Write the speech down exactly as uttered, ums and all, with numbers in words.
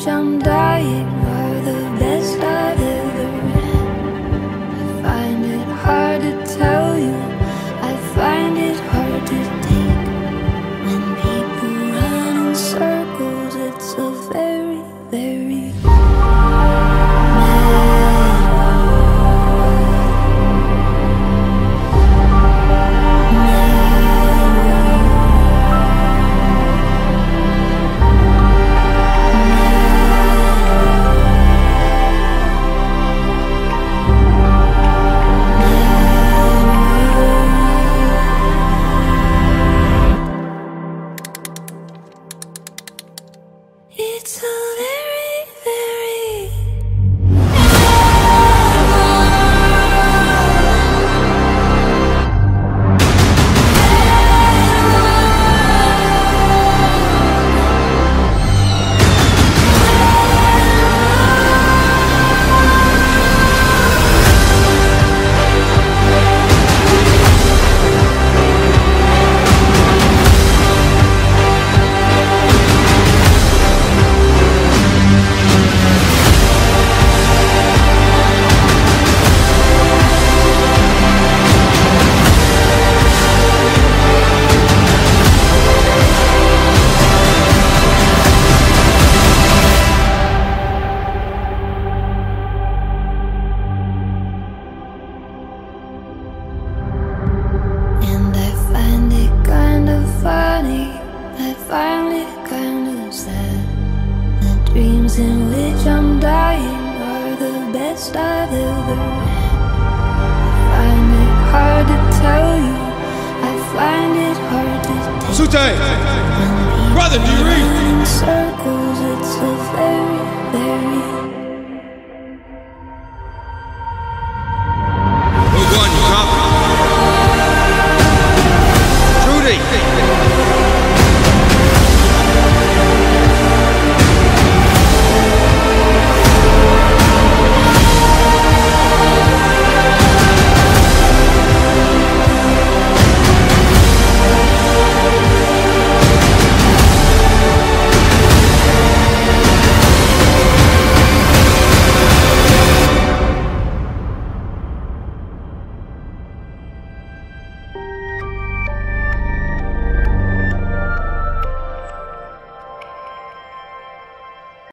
which I'm dying are the best I've ever read. I find it hard to tell you, I find it hard to take. When people run in circles, it's a very, very It's a very, very dreams in which I'm dying are the best I've ever read. I find it hard to tell you, I find it hard to take. Sute, brother, do you read?